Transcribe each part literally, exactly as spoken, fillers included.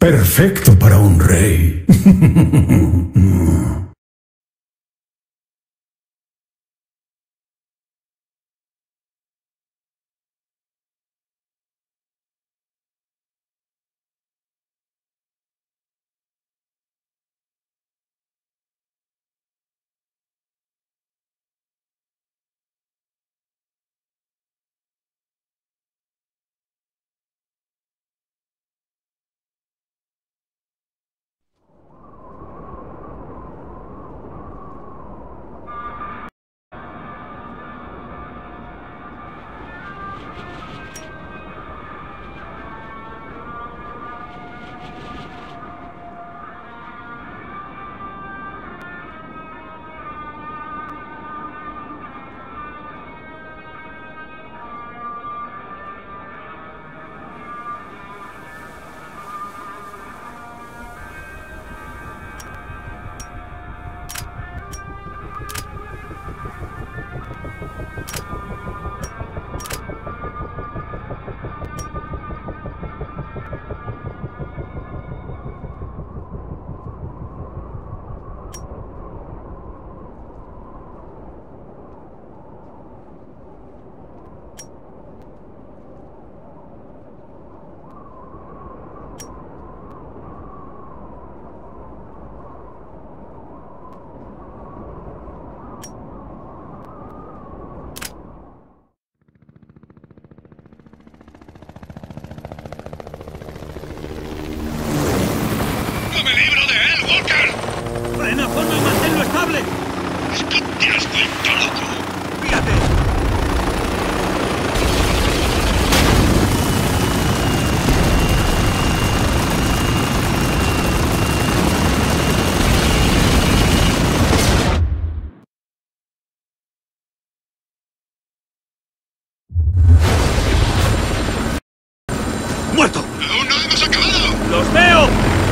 Perfecto para un rey. ¡Muerto! ¡Aún no hemos acabado! ¡Los veo!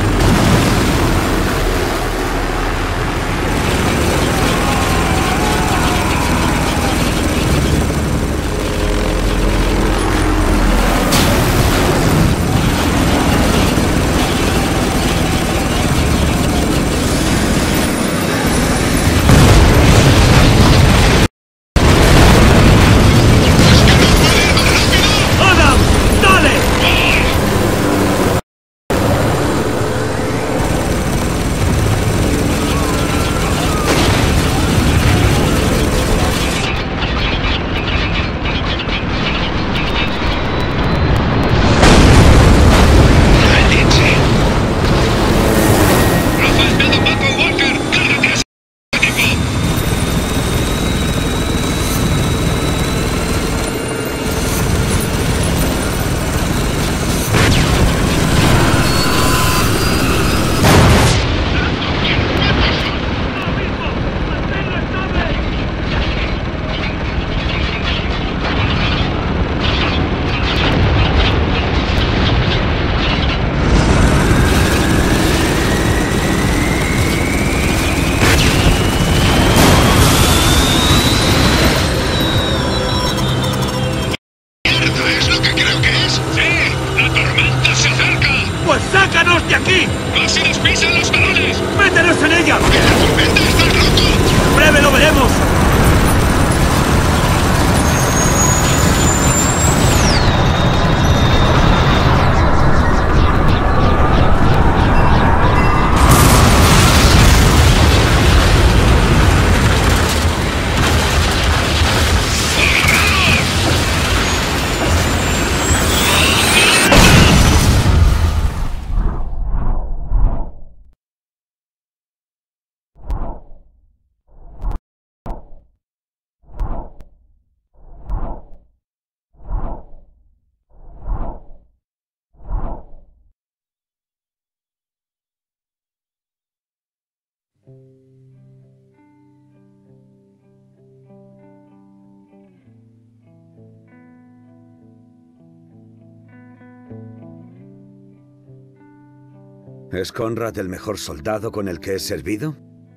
¿Es Conrad el mejor soldado con el que he servido?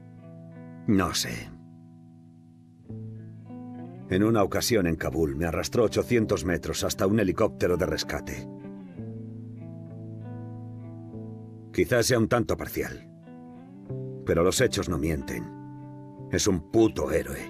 No sé. En una ocasión en Kabul me arrastró ochocientos metros hasta un helicóptero de rescate. Quizás sea un tanto parcial. Pero los hechos no mienten. Es un puto héroe.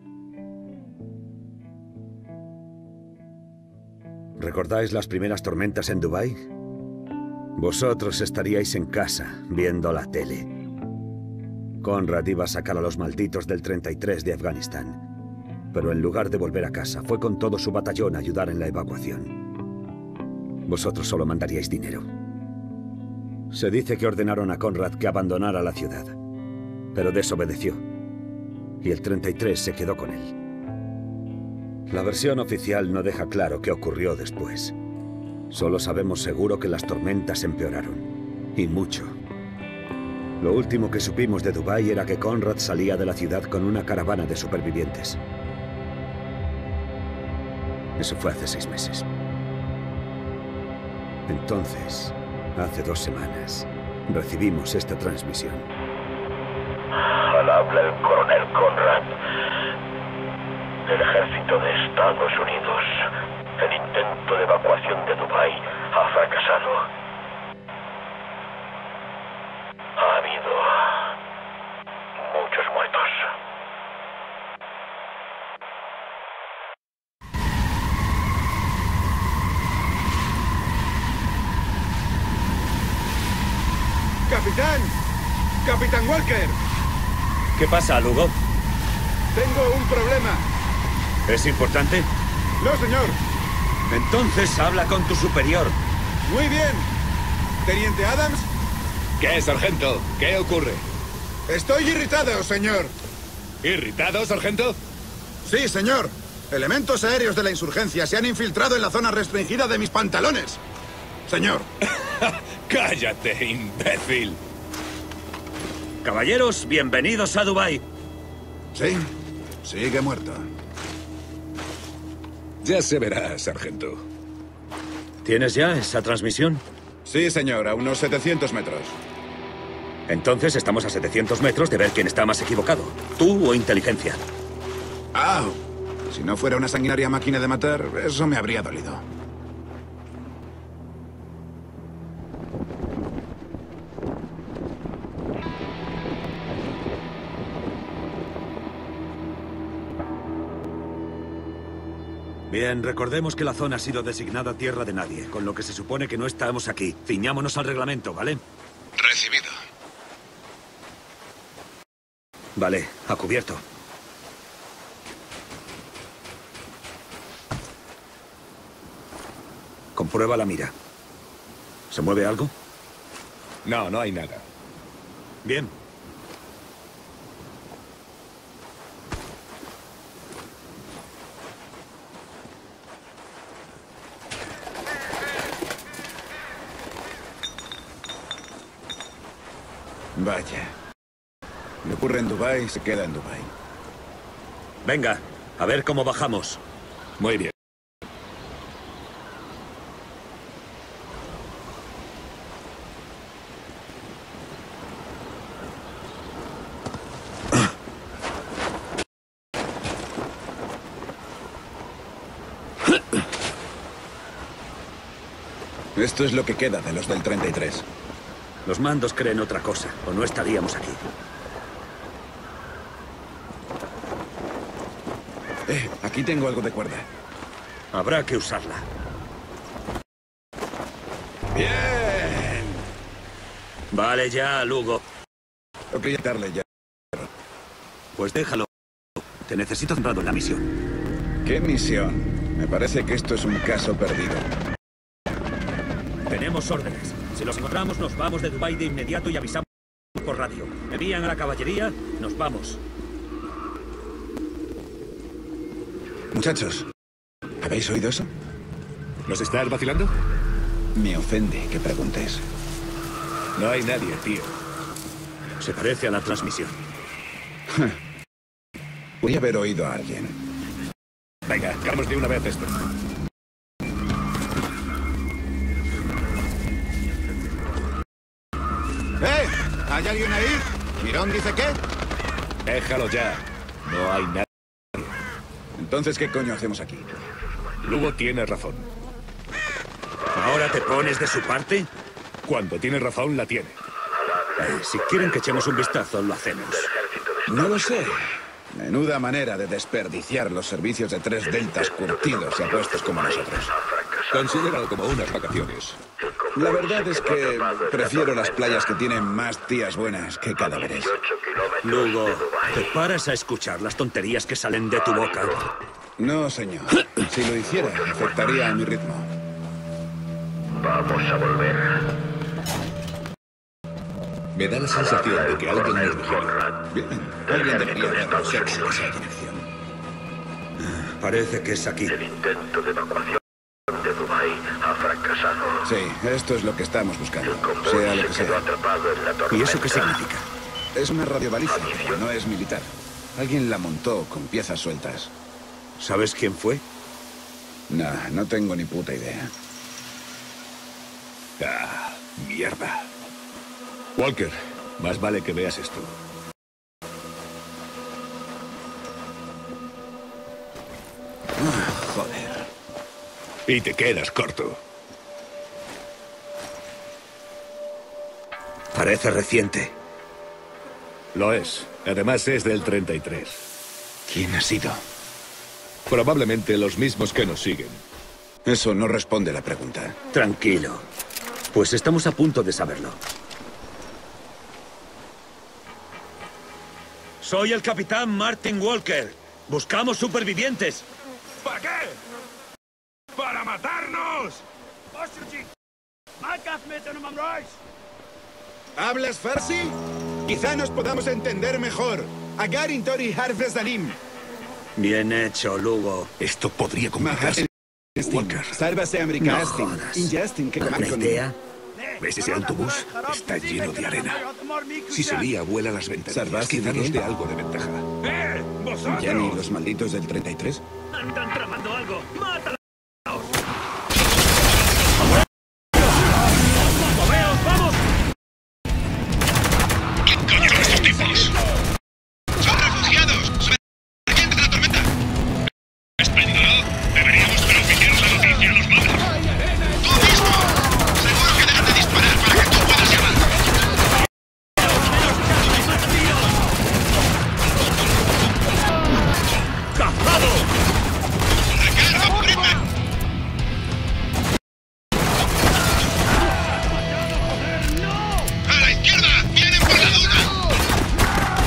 ¿Recordáis las primeras tormentas en Dubái? Vosotros estaríais en casa, viendo la tele. Conrad iba a sacar a los malditos del treinta y tres de Afganistán. Pero en lugar de volver a casa, fue con todo su batallón a ayudar en la evacuación. Vosotros solo mandaríais dinero. Se dice que ordenaron a Conrad que abandonara la ciudad, pero desobedeció. Y el treinta y tres se quedó con él. La versión oficial no deja claro qué ocurrió después. Solo sabemos seguro que las tormentas empeoraron. Y mucho. Lo último que supimos de Dubái era que Conrad salía de la ciudad con una caravana de supervivientes. Eso fue hace seis meses. Entonces, hace dos semanas, recibimos esta transmisión. Al habla el coronel Conrad, del ejército de Estados Unidos. El intento de evacuación de Dubái ha fracasado. Ha habido muchos muertos. ¡Capitán! ¡Capitán Walker! ¿Qué pasa, Lugo? Tengo un problema. ¿Es importante? No, señor. Entonces habla con tu superior. Muy bien. Teniente Adams. ¿Qué, sargento? ¿Qué ocurre? Estoy irritado, señor. ¿Irritado, sargento? Sí, señor. Elementos aéreos de la insurgencia se han infiltrado en la zona restringida de mis pantalones. Señor. ¡Cállate, imbécil! Caballeros, bienvenidos a Dubái. Sí, sigue muerto. Ya se verá, sargento. ¿Tienes ya esa transmisión? Sí, señor, a unos setecientos metros. Entonces estamos a setecientos metros de ver quién está más equivocado. ¿Tú o inteligencia? ¡Ah! Si no fuera una sanguinaria máquina de matar, eso me habría dolido. Bien, recordemos que la zona ha sido designada tierra de nadie, con lo que se supone que no estamos aquí. Ciñámonos al reglamento, ¿vale? Recibido. Vale, a cubierto. Comprueba la mira. ¿Se mueve algo? No, no hay nada. Bien. Vaya. Lo ocurre en Dubái, se queda en Dubái. Venga, a ver cómo bajamos. Muy bien. Esto es lo que queda de los del treinta y tres. Los mandos creen otra cosa, o no estaríamos aquí. Eh, aquí tengo algo de cuerda. Habrá que usarla. ¡Bien! Vale ya, Lugo. Tengo que darle ya. Pues déjalo. Te necesito centrado en la misión. ¿Qué misión? Me parece que esto es un caso perdido. Tenemos órdenes. Si los encontramos, nos vamos de Dubái de inmediato y avisamos por radio. Envían a la caballería, nos vamos. Muchachos, ¿habéis oído eso? ¿Nos estás vacilando? Me ofende que preguntes. No hay nadie, tío. Se parece a la transmisión. Voy a haber oído a alguien. Venga, hagamos de una vez esto. ¡Eh! ¿Hay alguien ahí? ¿Mirón dice qué? Déjalo ya. No hay nadie. Entonces, ¿qué coño hacemos aquí? Lugo tiene razón. ¿Ahora te pones de su parte? Cuando tiene razón, la tiene. Eh, si quieren que echemos un vistazo, lo hacemos. No lo sé. Menuda manera de desperdiciar los servicios de tres deltas curtidos y apuestos como nosotros. Considéralo como unas vacaciones. La verdad es que prefiero las playas que tienen más tías buenas que cadáveres. Luego, ¿te paras a escuchar las tonterías que salen de tu boca? No, señor. Si lo hiciera, afectaría a mi ritmo. Vamos a volver. Me da la sensación de que alguien nos vigila. Conrad. Bien, alguien debería ver lo sexy que se hay en acción. Parece que es aquí. El intento de evacuación de Dubái ha fracasado. Sí, esto es lo que estamos buscando, El convoy sea lo que se quedó sea. atrapado en la tormenta. ¿Y eso qué significa? Es una radiobaliza, pero no es militar. Alguien la montó con piezas sueltas. ¿Sabes quién fue? Nah, no tengo ni puta idea. Ah, mierda. Walker, más vale que veas esto. Ah, joder. Y te quedas corto. Parece reciente. Lo es. Además es del treinta y tres. ¿Quién ha sido? Probablemente los mismos que nos siguen. Eso no responde la pregunta. Tranquilo. Pues estamos a punto de saberlo. Soy el capitán Martin Walker. Buscamos supervivientes. ¿Para qué? ¡Para matarnos! ¿Hablas farsi? Quizá nos podamos entender mejor. Agar intori harfes dalim. Bien hecho, Lugo. Esto podría complicarse. Walker, Sálvase No americastin. jodas. Ingestin que ¿Una idea? ¿ves ese autobús? Está lleno de arena. Si se lía, vuela las ventanas. Salvaste Quizá de nos qué? dé algo de ventaja. ¡Eh! ¡Vosotros! ¿Ya ni los malditos del treinta y tres? Están tramando algo. ¡Mátalo! ¡Vamos! ¿Qué coño son estos tipos? ¡Son refugiados! ¡Sumergientes de la tormenta! Espléndido. Deberíamos transmitir la noticia a los malos. ¡Tú mismo! Seguro que dejan de disparar para que tú puedas llamar. ¡Cazado! ¡Recarga, cubridme! ¡A la izquierda! ¡Vienen por la duna!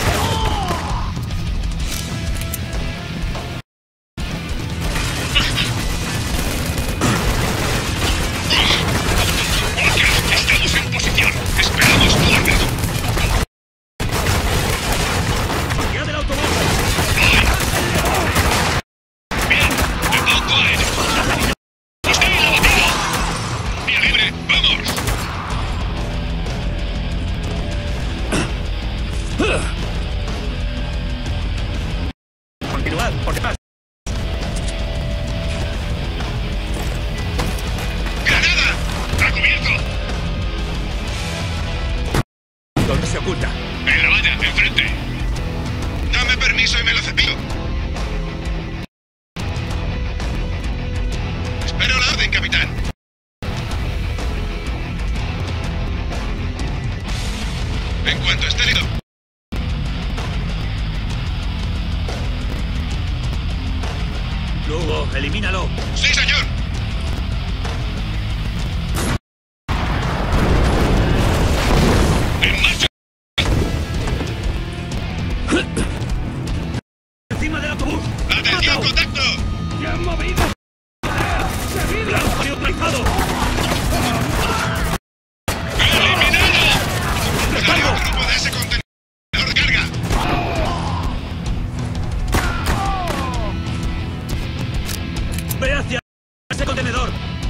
Walker, estamos en posición. Esperamos tu orden. ¡Ya del autobús! Bien, te pongo a él. ¡Hostil abatido! ¡Vía libre! ¡Vamos! Continuad, por detrás. ¡Granada! ¡A cubierto! ¿Dónde se oculta? En la valla, enfrente. Dame permiso y me lo cepillo. Espero la orden, capitán. En cuanto esté listo. Lugo, elimínalo. Sí, señor. En marcha. ¡Encima del autobús! ¡Atención, ¡Mátalo! contacto! ¡Se han movido! ¡Blanco neutralizado! ¡Eliminado! ¡Salió ¡Recargo! un grupo de ese contenedor de carga! ¡Ve hacia ese contenedor!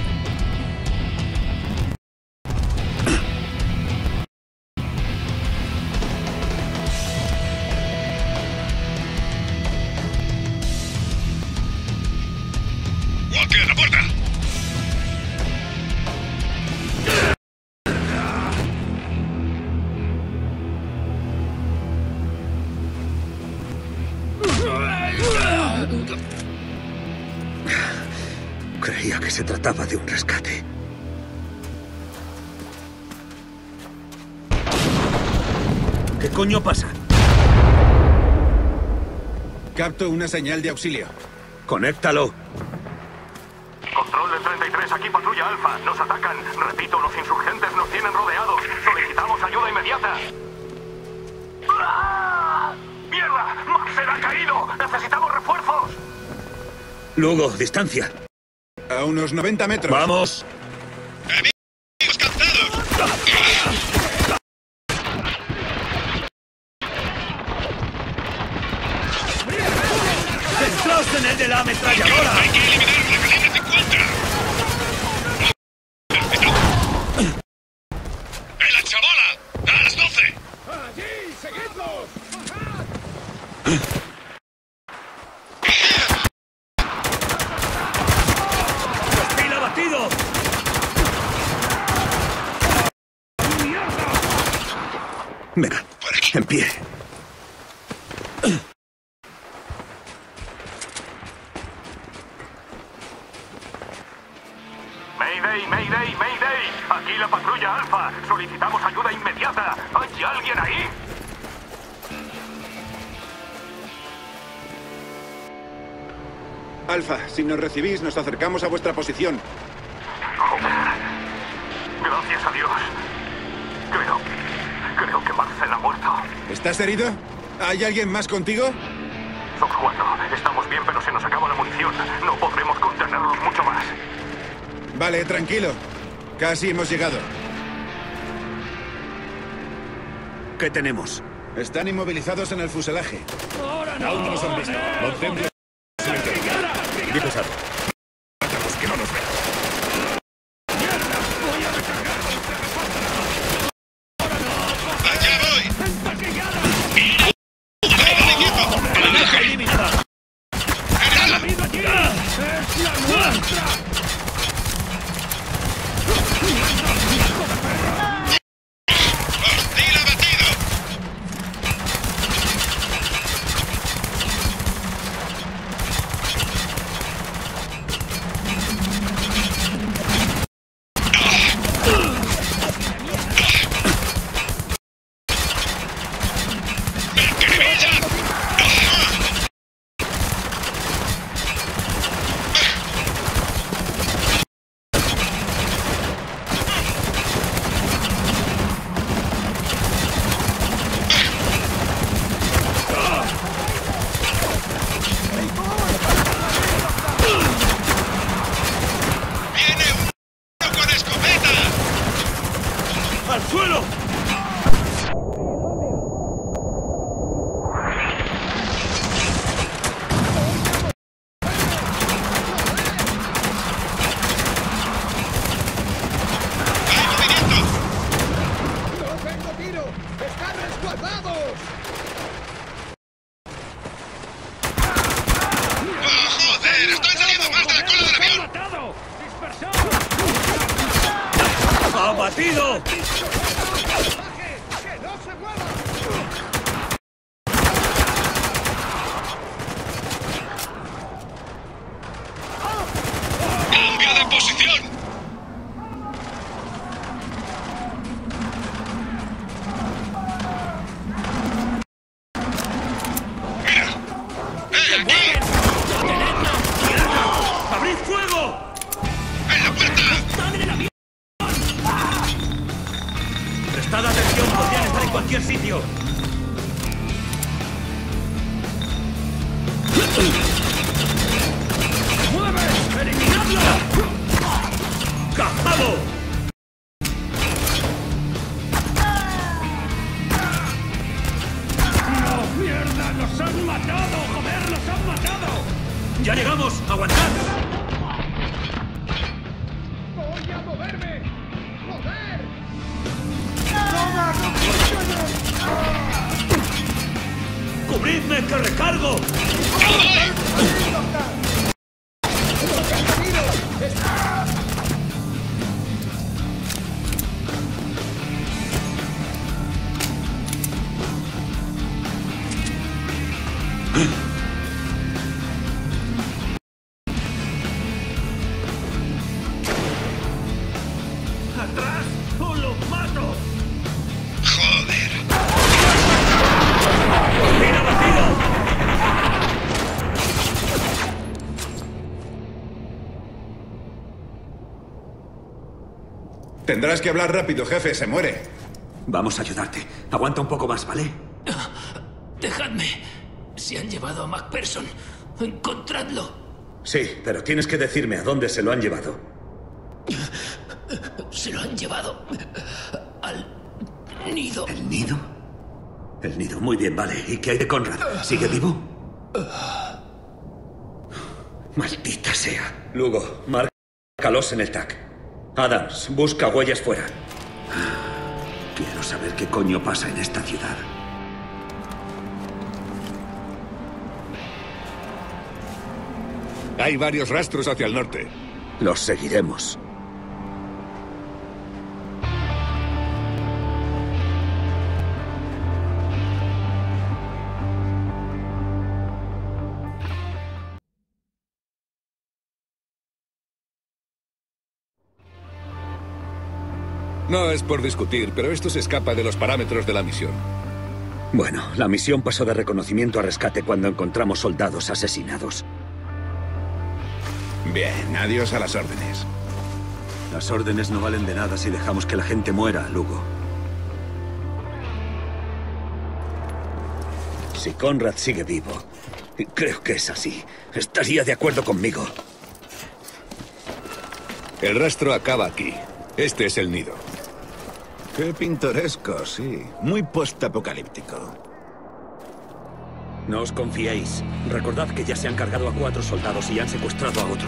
¡Walker, a la puerta! Creía que se trataba de un rescate. ¿Qué coño pasa? Capto una señal de auxilio. ¡Conéctalo! Control del treinta y tres, aquí patrulla Alfa. Nos atacan. Repito, los insurgentes nos tienen rodeados. Solicitamos ayuda inmediata. ¡Ah! ¡Mierda! ¡Marcel ha caído! ¡Necesitamos refuerzos! Lugo, distancia. A unos noventa metros. ¡Vamos! ¡Amigos captados! ¡Centraos en el de la ametralladora! ¡Hay que eliminar la calibre cincuenta! ¡En la chabola! ¡A las doce! ¡Allí! ¡Seguidlos! ¡Hostil abatido! Venga, en pie. Mayday, Mayday, Mayday. Aquí la patrulla Alfa. Solicitamos ayuda inmediata. ¿Hay alguien ahí? Alfa, si nos recibís, nos acercamos a vuestra posición. Joder. Gracias a Dios. Creo... Creo que Marcel ha muerto. ¿Estás herido? ¿Hay alguien más contigo? Somos cuatro. Estamos bien, pero se nos acaba la munición. No podremos contenerlos mucho más. Vale, tranquilo. Casi hemos llegado. ¿Qué tenemos? Están inmovilizados en el fuselaje. Aún no nos han visto. Mantente silencio. Bien pesado. Mátalos, que no nos vean. ¡Allá voy! ¡Vale, quieto! ¡Amenaza eliminada! ¡General! ¡Hostil abatido! ¡Viene uno con escopeta! ¡Al suelo! ¡Hay movimiento! ¡No tengo tiro! ¡Están resguardados! ¡Oh, joder! ¡Están saliendo más de la cola del avión! ¡Matado! ¡Abatido! ¡Que no se mueva! ¡Cambio de posición! ¡Mira! ¡Eh, aquí! ¡Abrid fuego! ¡En la puerta! Prestad atención, podrían estar en cualquier sitio. ¡Mueve! ¡Eliminadlo! ¡Cazado! ¡No, mierda! ¡Los han matado! ¡Joder, los han matado! ¡Ya llegamos! ¡Aguantad! ¡Voy a moverme! ¡Joder! ¡Cubridme, que recargo! ¡Atrás o los mato! ¡Joder! Tendrás que hablar rápido, jefe, se muere. Vamos a ayudarte. Aguanta un poco más, ¿vale? Dejadme. Se han llevado a MacPherson. Encontradlo. Sí, pero tienes que decirme a dónde se lo han llevado. Se lo han llevado al nido. ¿El nido? El nido, muy bien, vale. ¿Y qué hay de Conrad? ¿Sigue vivo? Maldita sea. Lugo, márcalos en el T A C. Adams, busca huellas fuera. Quiero saber qué coño pasa en esta ciudad. Hay varios rastros hacia el norte. Los seguiremos. No es por discutir, pero esto se escapa de los parámetros de la misión. Bueno, la misión pasó de reconocimiento a rescate cuando encontramos soldados asesinados. Bien, adiós a las órdenes. Las órdenes no valen de nada si dejamos que la gente muera, Lugo. Si Conrad sigue vivo, y creo que es así, estaría de acuerdo conmigo. El rastro acaba aquí. Este es el nido. Qué pintoresco, sí. Muy postapocalíptico. No os confiéis. Recordad que ya se han cargado a cuatro soldados y han secuestrado a otro.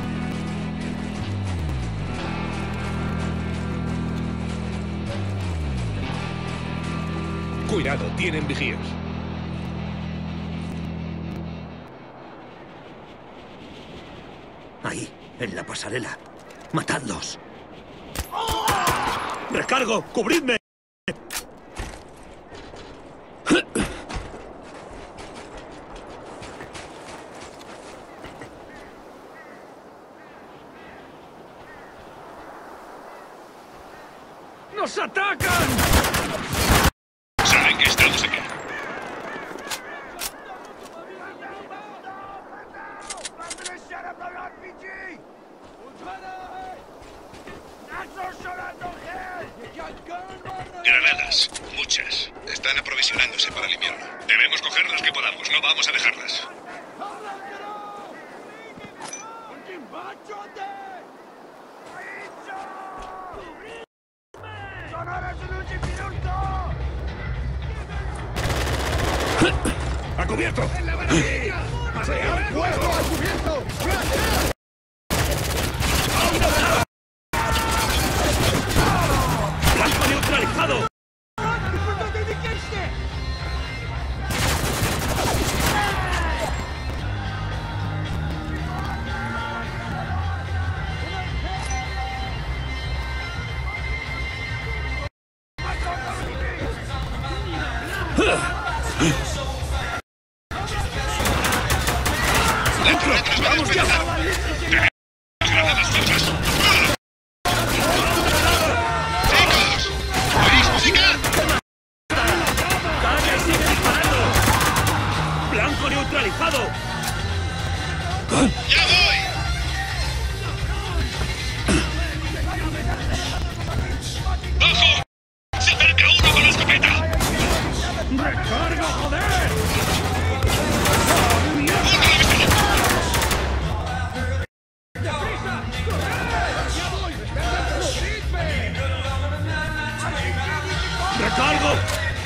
Cuidado, tienen vigías. Ahí, en la pasarela. ¡Matadlos! ¡Recargo! ¡Cubridme! ¡Nos atacan! Saben que estamos aquí. Granadas, muchas. Están aprovisionándose para el invierno. Debemos coger las que podamos, no vamos a dejarlas. ¡A cubierto! ¡Fuego! ¡A cubierto! ¡Blanco neutralizado! ¡Vamos ya! ¡Granadas falsas! ¡Chicos! ¿Oís música? ¡Dale, sigue disparando! ¡Blanco neutralizado! ¡Ya voy! ¡Ojo! ¡Se acerca uno con la escopeta! ¡Recargo, joder! ¡Recargo!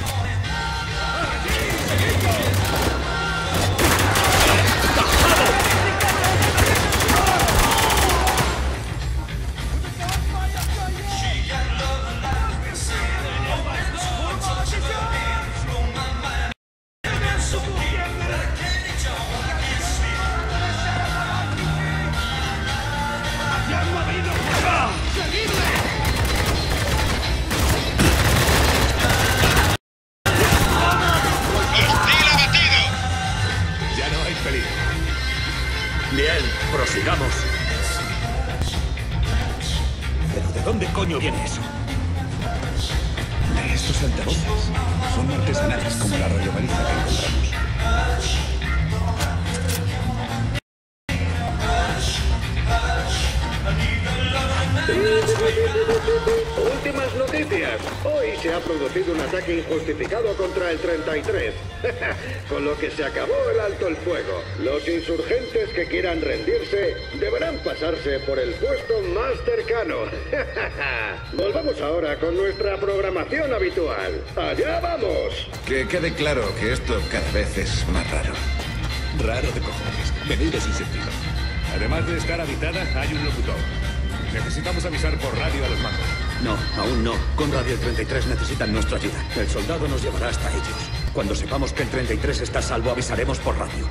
Bien, prosigamos. ¿Pero de dónde coño viene eso? De estos altavoces. Son artesanales como la radiobaliza que encontramos. Hoy se ha producido un ataque injustificado contra el treinta y tres, con lo que se acabó el alto el fuego. Los insurgentes que quieran rendirse deberán pasarse por el puesto más cercano. Volvamos ahora con nuestra programación habitual. ¡Allá vamos! Que quede claro que esto cada vez es más raro. Raro de cojones. Menudo sin sentido. Además de estar habitada, hay un locutor. Necesitamos avisar por radio a los mandos. No, aún no. Conrad y el treinta y tres necesitan nuestra ayuda. El soldado nos llevará hasta ellos. Cuando sepamos que el treinta y tres está a salvo, avisaremos por radio.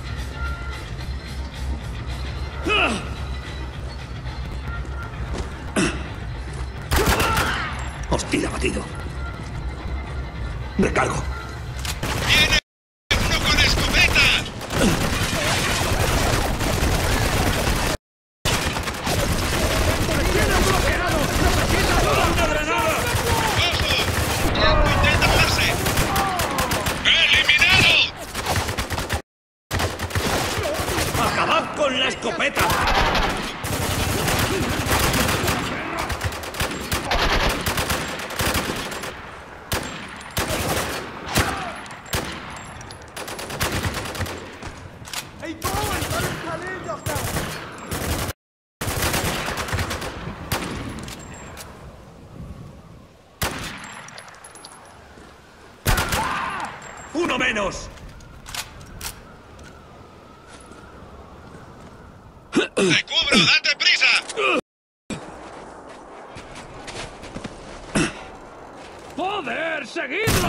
Hostil abatido. Recargo. ¡Viene uno con escopeta! ¡Con la escopeta! ¡Uno menos! ¡Te cubro! ¡Date prisa! ¡Joder! ¡Seguidlo!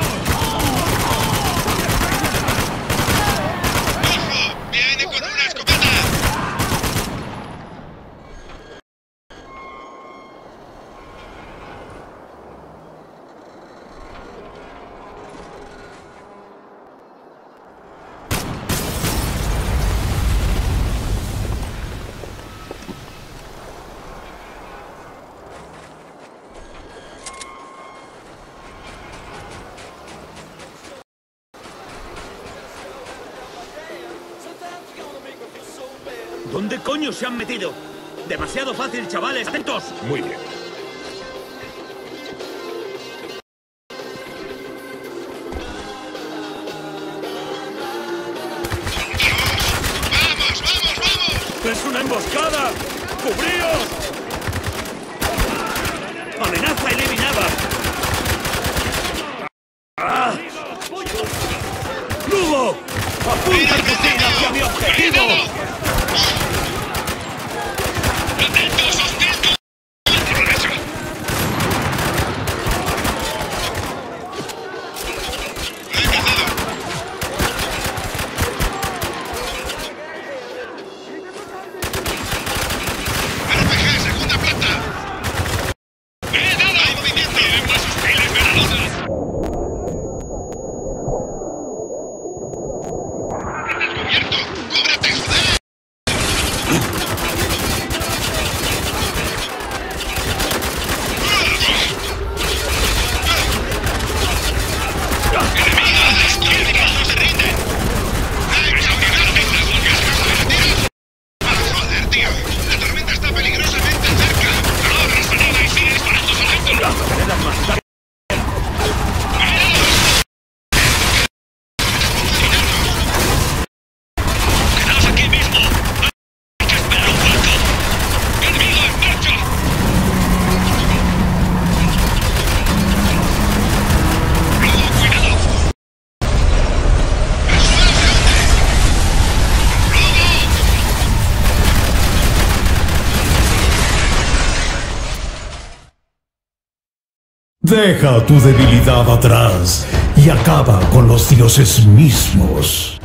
¡Ojo! ¡Viene con una escopeta! ¿Dónde coño se han metido? Demasiado fácil, chavales. ¡Atentos! Muy bien. ¡Vamos, vamos, vamos! ¡Es una emboscada! ¡Cubríos! ¡Amenaza eliminada! ¡Ah! ¡Lugo! ¡Apunta el fusil hacia mi objetivo! ¡Atentos, hostil! ¡Por derecha! ¡He cazado! ¡R P G, segunda planta! ¡He dado! ¡Hay movimiento! ¡Tienen más hostiles venenosos! ¡Descubierto! ¡Cúbrete, joder! Deja tu debilidad atrás y acaba con los dioses mismos.